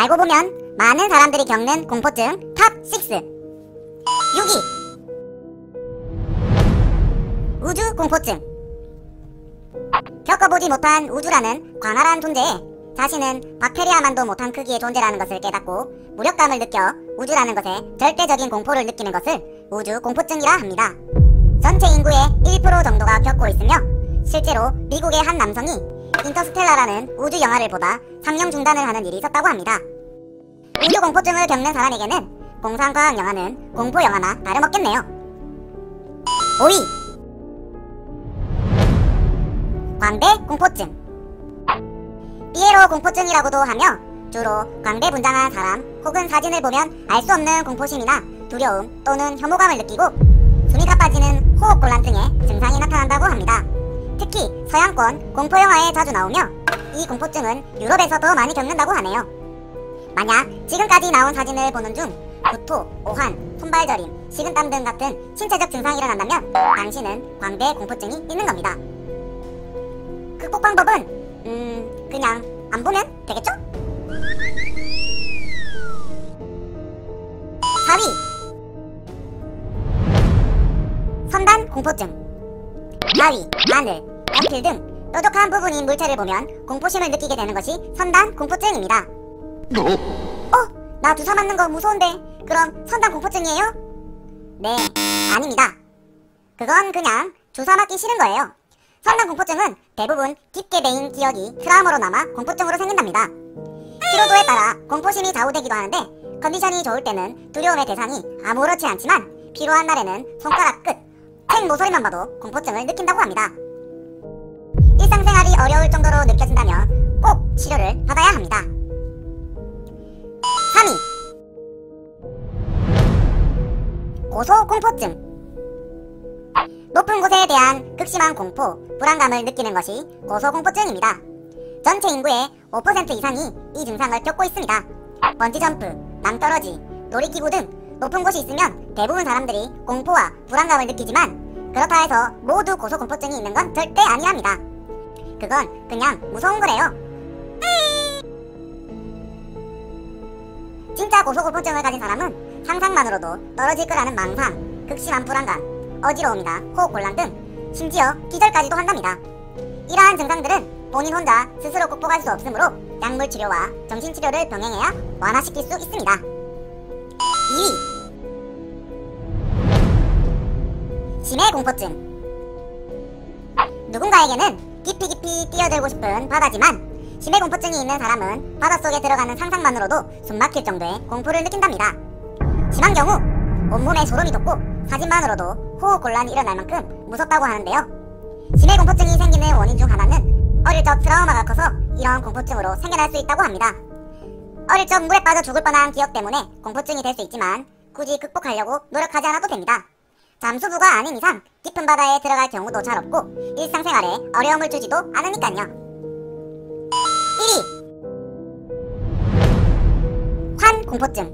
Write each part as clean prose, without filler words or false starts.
알고 보면 많은 사람들이 겪는 공포증 탑 6. 6위 우주 공포증. 겪어보지 못한 우주라는 광활한 존재에 자신은 박테리아만도 못한 크기의 존재라는 것을 깨닫고 무력감을 느껴 우주라는 것에 절대적인 공포를 느끼는 것을 우주 공포증이라 합니다. 전체 인구의 1% 정도가 겪고 있으며 실제로 미국의 한 남성이 인터스텔라라는 우주 영화를 보다 상영 중단을 하는 일이 있었다고 합니다. 우주 공포증을 겪는 사람에게는 공상과학 영화는 공포 영화나 다름없겠네요. 5위 광대 공포증. 피에로 공포증이라고도 하며 주로 광대분장한 사람 혹은 사진을 보면 알 수 없는 공포심이나 두려움 또는 혐오감을 느끼고 숨이가 빠지는 호흡곤란 등의 증상이 나타난다고 합니다. 특히 서양권 공포영화에 자주 나오며 이 공포증은 유럽에서 더 많이 겪는다고 하네요. 만약 지금까지 나온 사진을 보는 중 구토, 오한, 손발저림, 식은땀 등 같은 신체적 증상이 일어난다면 당신은 광대 공포증이 있는 겁니다. 극복 방법은 그냥 안 보면 되겠죠? 4위 선단 공포증. 바위, 하늘, 연필 등 뾰족한 부분인 물체를 보면 공포심을 느끼게 되는 것이 선단 공포증입니다. 나 주사 맞는 거 무서운데 그럼 선단 공포증이에요? 네, 아닙니다. 그건 그냥 주사 맞기 싫은 거예요. 선단 공포증은 대부분 깊게 배인 기억이 트라우마로 남아 공포증으로 생긴답니다. 피로도에 따라 공포심이 좌우되기도 하는데 컨디션이 좋을 때는 두려움의 대상이 아무렇지 않지만 피로한 날에는 손가락 끝, 책 모서리만 봐도 공포증을 느낀다고 합니다. 일상생활이 어려울 정도로 느껴진다면 꼭 치료를 받아야 합니다. 3위 고소공포증. 높은 곳에 대한 극심한 공포, 불안감을 느끼는 것이 고소공포증입니다. 전체 인구의 5% 이상이 이 증상을 겪고 있습니다. 번지점프, 낭떠러지, 놀이기구 등 높은 곳이 있으면 대부분 사람들이 공포와 불안감을 느끼지만 그렇다 해서 모두 고소공포증이 있는 건 절대 아니랍니다. 그건 그냥 무서운 거래요. 진짜 고소공포증을 가진 사람은 상상만으로도 떨어질 거라는 망상, 극심한 불안감, 어지러움이나 호흡곤란 등 심지어 기절까지도 한답니다. 이러한 증상들은 본인 혼자 스스로 극복할 수 없으므로 약물치료와 정신치료를 병행해야 완화시킬 수 있습니다. 2위 심해공포증. 누군가에게는 깊이 뛰어들고 싶은 바다지만 심해공포증이 있는 사람은 바닷속에 들어가는 상상만으로도 숨막힐 정도의 공포를 느낀답니다. 심한 경우 온몸에 소름이 돋고 사진만으로도 호흡곤란이 일어날 만큼 무섭다고 하는데요. 심해공포증이 생기는 원인 중 하나는 어릴 적 트라우마가 커서 이런 공포증으로 생겨날 수 있다고 합니다. 어릴 적 물에 빠져 죽을 뻔한 기억 때문에 공포증이 될 수 있지만 굳이 극복하려고 노력하지 않아도 됩니다. 잠수부가 아닌 이상 깊은 바다에 들어갈 경우도 잘 없고 일상생활에 어려움을 주지도 않으니까요. 1위 환공포증.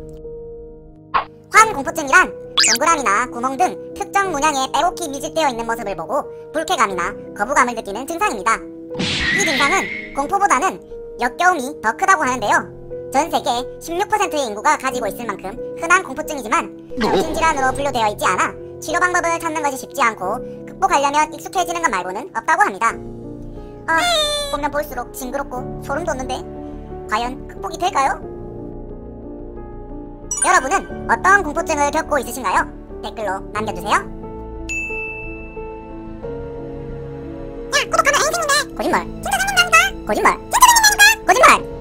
환공포증이란 동그라미나 구멍 등 특정 문양에 빼곡히 밀집되어 있는 모습을 보고 불쾌감이나 거부감을 느끼는 증상입니다. 이 증상은 공포보다는 역겨움이 더 크다고 하는데요. 전 세계 16%의 인구가 가지고 있을 만큼 흔한 공포증이지만 정신질환으로 분류되어 있지 않아 치료 방법을 찾는 것이 쉽지 않고 극복하려면 익숙해지는 것 말고는 없다고 합니다. 보면 볼수록 징그럽고 소름 돋는데 과연 극복이 될까요? 여러분은 어떤 공포증을 겪고 있으신가요? 댓글로 남겨주세요. 야, 구독하면 애인 생긴대. 거짓말. 진짜 생긴답니다. 거짓말. 진짜 생긴다니까. 거짓말.